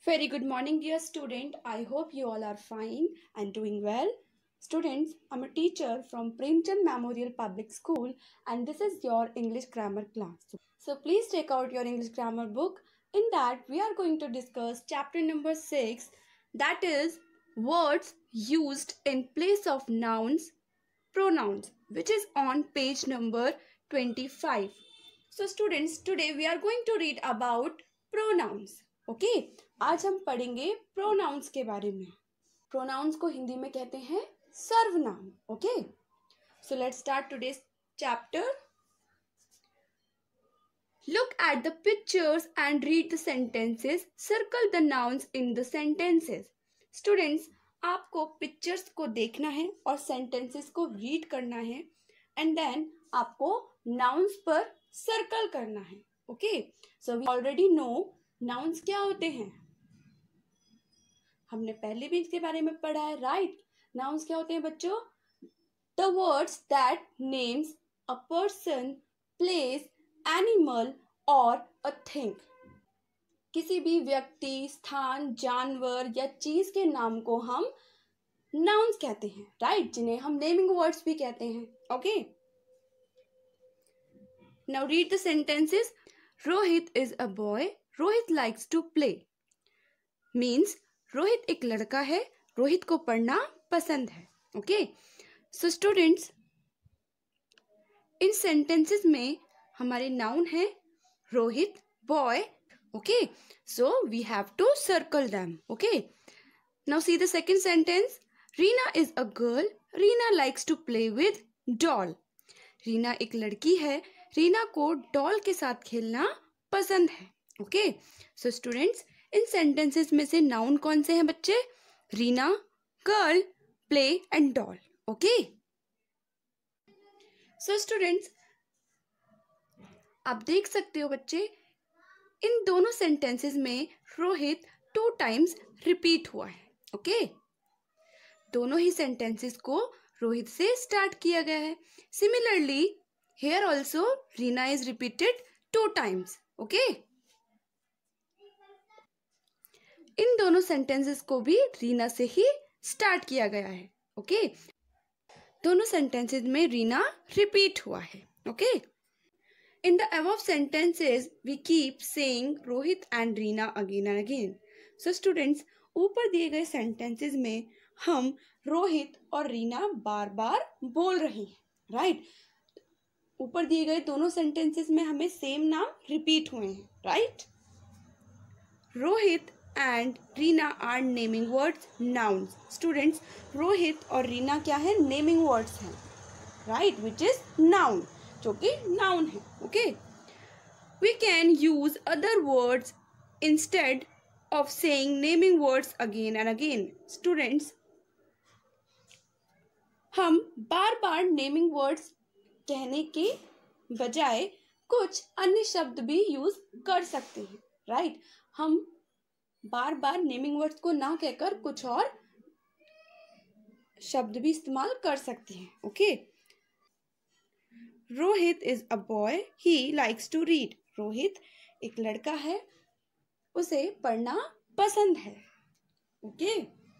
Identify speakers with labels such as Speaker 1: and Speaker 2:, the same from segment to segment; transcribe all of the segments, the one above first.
Speaker 1: Very good morning, dear student. I hope you all are fine and doing well. Students, I'm a teacher from Premchand Memorial Public School and this is your English grammar class. So please take out your English grammar book. In that, we are going to discuss chapter number 6, that is words used in place of nouns, pronouns, which is on page number 25. So students, today we are going to read about pronouns. Okay, आज हम पढ़ेंगे pronounce के बारे में. Pronounce को हिंदी में कहते हैं सर्वनाम. Okay, so let's start today's chapter. Look at the pictures and read the sentences. Circle the nouns in the sentences. Students, आपको पिक्चर्स को देखना है और सेंटेंसेस को रीड करना है एंड देन आपको नाउन्स पर सर्कल करना है. Okay, so we already know nouns क्या होते हैं. हमने पहले भी इसके बारे में पढ़ा है, राइट. नाउन्स क्या होते हैं बच्चों? The words that names a person, place, animal और अ थिंग. किसी भी व्यक्ति, स्थान, जानवर या चीज के नाम को हम नाउन्स कहते हैं, राइट, जिन्हें हम नेमिंग वर्ड्स भी कहते हैं. Okay, now read the sentences. Rohit is a boy. Rohit likes to play. Means Rohit एक लड़का है, रोहित को पढ़ना पसंद है. ओके, सो स्टूडेंट्स, इन सेंटेंसेस में हमारे नाउन है Rohit, boy. Okay, so we have to circle them. Okay, now see the second sentence. Reena is a girl. Reena likes to play with doll. Reena एक लड़की है, रीना को डॉल के साथ खेलना पसंद है. ओके, सो स्टूडेंट्स, इन सेंटेंसेस में से नाउन कौन से हैं बच्चे? Reena, girl, play and doll. Okay, so students, आप देख सकते हो बच्चे, इन दोनों सेंटेंसेस में रोहित 2 टाइम्स रिपीट हुआ है. ओके, दोनों ही सेंटेंसेस को रोहित से स्टार्ट किया गया है. Similarly here also Reena is repeated 2 times. Okay, इन दोनों सेंटेंसेस को भी रीना से ही स्टार्ट किया गया है. ओके, दोनों सेंटेंसेस में रीना रिपीट हुआ है. Okay, in the above sentences we keep saying Rohit and Reena again and again. So students, ऊपर दिए गए सेंटेंसेस में हम रोहित और रीना बार बार बोल रहे हैं, राइट. ऊपर दिए गए दोनों सेंटेंसेस में हमें सेम नाम रिपीट हुए हैं, right. Rohit and Reena are naming words, nouns. Students, Rohit और रीना क्या है? नेमिंग वर्ड्स हैं, राइट, विच इज नाउन, जो कि नाउन है. Okay, we can use other words instead of saying naming words again and again. Students, हम बार बार नेमिंग वर्ड्स कहने के बजाय कुछ अन्य शब्द भी यूज कर सकते हैं, राइट. हम बार बार नेमिंग वर्ड्स को ना कहकर कुछ और शब्द भी इस्तेमाल कर सकते हैं. Okay, Rohit is a boy. He likes to read. Rohit एक लड़का है, उसे पढ़ना पसंद है. Okay,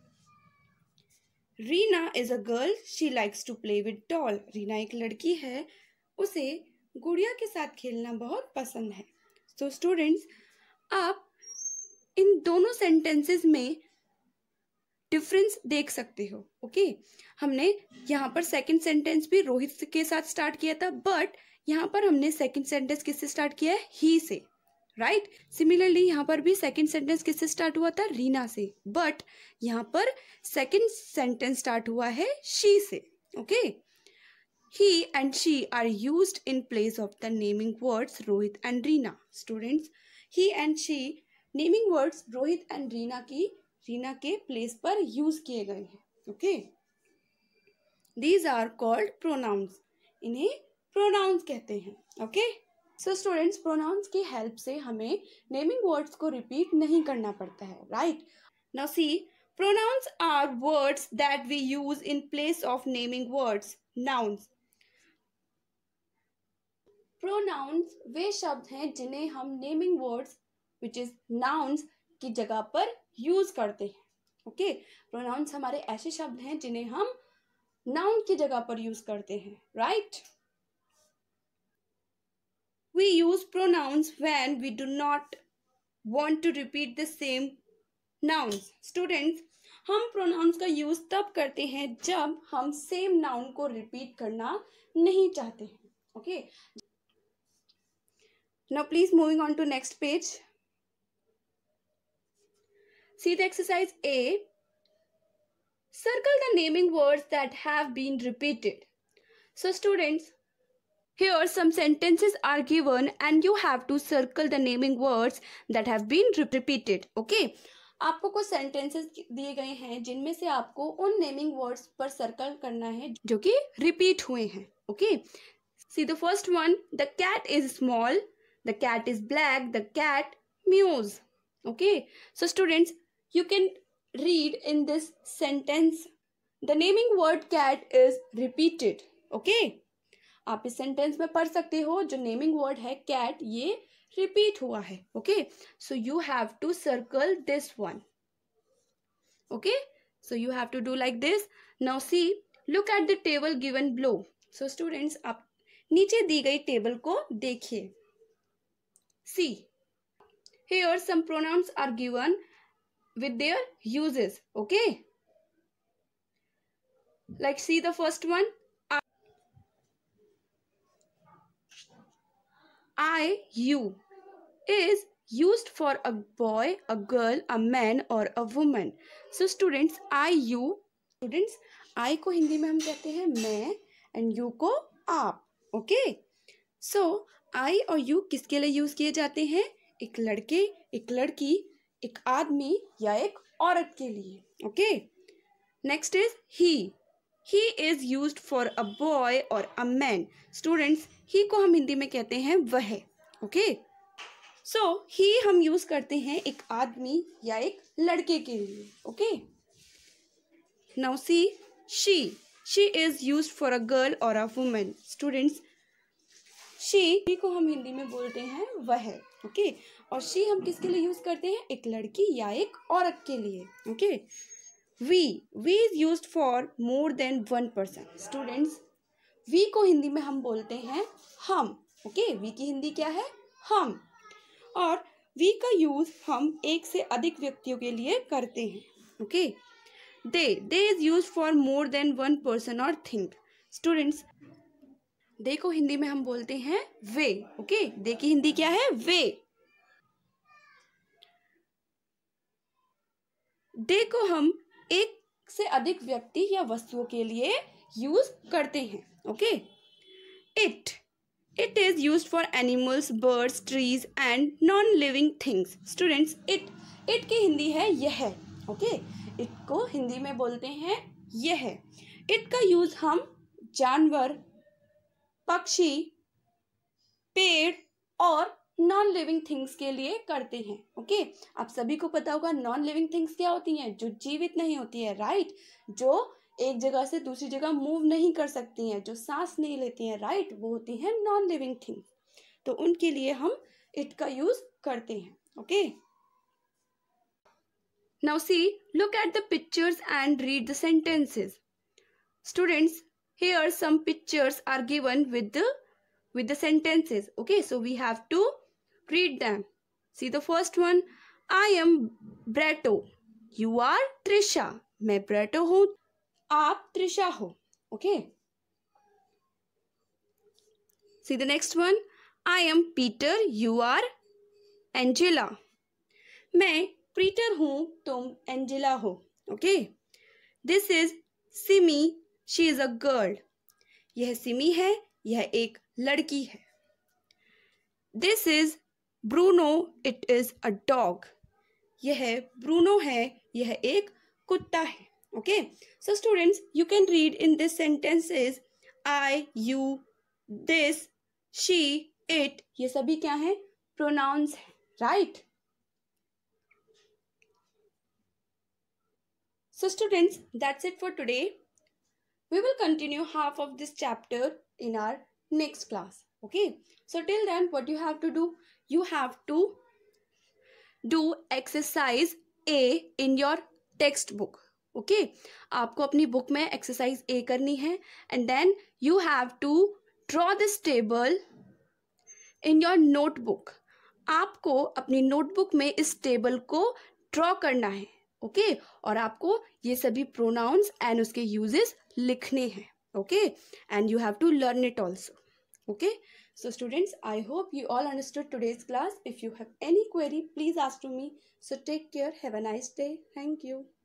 Speaker 1: Reena is a girl. She likes to play with doll. Reena एक लड़की है, उसे गुड़िया के साथ खेलना बहुत पसंद है. सो स्टूडेंट्स, आप इन दोनों सेंटेंसेस में डिफरेंस देख सकते हो. ओके, हमने यहाँ पर सेकंड सेंटेंस भी रोहित के साथ स्टार्ट किया था, बट यहाँ पर हमने सेकंड सेंटेंस किससे स्टार्ट किया है? ही से, राइट. सिमिलरली यहाँ पर भी सेकंड सेंटेंस किससे स्टार्ट हुआ था? रीना से, बट यहाँ पर सेकंड सेंटेंस स्टार्ट हुआ है शी से. Okay, he and she are used in place of the naming words Rohit and Reena. Students, he and she naming words Rohit and Reena के प्लेस पर यूज किए गए हैं. Okay, these are called pronouns. इन्हें pronouns कहते हैं. Okay, so students, pronouns की help से हमें नेमिंग वर्ड्स को रिपीट नहीं करना पड़ता है, right. Now see, pronouns are words that we use in place of naming words, nouns. Pronouns वे शब्द हैं जिन्हें हम naming words which is nouns की जगह पर यूज करते हैं। ओके, प्रोनाउंस हमारे ऐसे शब्द हैं जिन्हें हम नाउन की जगह पर यूज करते हैं, right? We use pronouns when we do not want to repeat the same nouns. Students, हम pronouns का यूज तब करते हैं जब हम सेम नाउन को रिपीट करना नहीं चाहते हैं. Okay. Now please moving on to next page. See the exercise A. Circle the naming words that have been repeated. So students, here some sentences are given and you have to circle the naming words that have been repeated. Okay. आपको कुछ sentences दिए गए हैं जिनमें से आपको उन naming words पर circle करना है जो कि repeat हुए हैं. Okay. See the first one. The cat is small. The cat is black. The cat mews. Okay. So students, you can read in this sentence the naming word cat is repeated. Okay. आप इस sentence में पढ़ सकते हो जो naming word है cat ये repeat हुआ है. Okay, so you have to circle this one. Okay, so you have to do like this. Now see, look at the table given below. So students, आप नीचे दी गई टेबल को देखिए. See, here some pronouns are given with their uses. Okay, like see the first one. I, you is used for a boy, a girl, a man or a woman. So students, I, you. Students, I को हिंदी में हम कहते हैं मैं and you को आप. Okay. So I और you किसके लिए यूज किए जाते हैं? एक लड़के, एक लड़की, एक आदमी या एक औरत के लिए. Okay. Next is he. He is used for a boy or a man. Students, he को हम हिंदी में कहते हैं वह. ओके, सो he हम यूज करते हैं एक आदमी या एक लड़के के लिए. Okay, now see, she is used for a girl or a woman. Students, she को हम हिंदी में बोलते हैं वह. ओके, और she हम किसके लिए यूज करते हैं? एक लड़की या एक औरत के लिए. Okay, we is used for more than one person. Students, we को हिंदी में हम बोलते हैं हम. ओके, we की हिंदी क्या है? हम. और we का यूज हम एक से अधिक व्यक्तियों के लिए करते हैं. Okay, they is used for more than one person or thing. Students, they को हिंदी में हम बोलते हैं वे. ओके, they की हिंदी क्या है? वे. they को हम एक से अधिक व्यक्ति या वस्तुओं के लिए यूज करते हैं. Okay, it is used for animals, birds, trees and non living things. Students, it की हिंदी है यह. ओके, इट को हिंदी में बोलते हैं यह. इट का यूज हम जानवर, पक्षी, पेड़ और नॉन लिविंग थिंग्स के लिए करते हैं. ओके, आप सभी को पता होगा नॉन लिविंग थिंग्स क्या होती हैं? जो जीवित नहीं होती है, राइट? जो एक जगह से दूसरी जगह मूव नहीं कर सकती हैं, जो सांस नहीं लेती हैं, राइट? वो होती हैं नॉन लिविंग थिंग्स. तो उनके लिए हम इट का यूज करते हैं. Okay, now see, look at the pictures and read the sentences. Students, here some pictures are given with the sentences. Okay, so we have to read them. See the first one. I am Brato. You are Trisha. मैं Brato हूँ, आप Trisha हो. Okay. See the next one. I am Peter. You are Angela. मैं Peter हूँ, तुम Angela हो. Okay. This is Simi. She is a girl. यह सिमी है, यह एक लड़की है. This is Bruno. It is a dog. यह ब्रूनो है, यह एक कुत्ता है. Okay. So students, you can read in this sentences I, you, this, she, it. ये सभी क्या हैं? Pronouns हैं, right? So students, that's it for today. We will continue half of this chapter in our next class. Okay, so till then what you have to do, you have to do exercise A in your text book. Okay, आपको अपनी book में exercise A करनी है and then you have to draw this table in your notebook. आपको अपनी notebook में इस table को ड्रॉ करना है. ओके, और आपको ये सभी प्रोनाउंस एंड उसके यूजेस लिखने हैं. Okay, and you have to learn it also. Okay, so students, I hope you all understood today's class. If you have any query, please ask to me. So take care. Have a nice day. Thank you.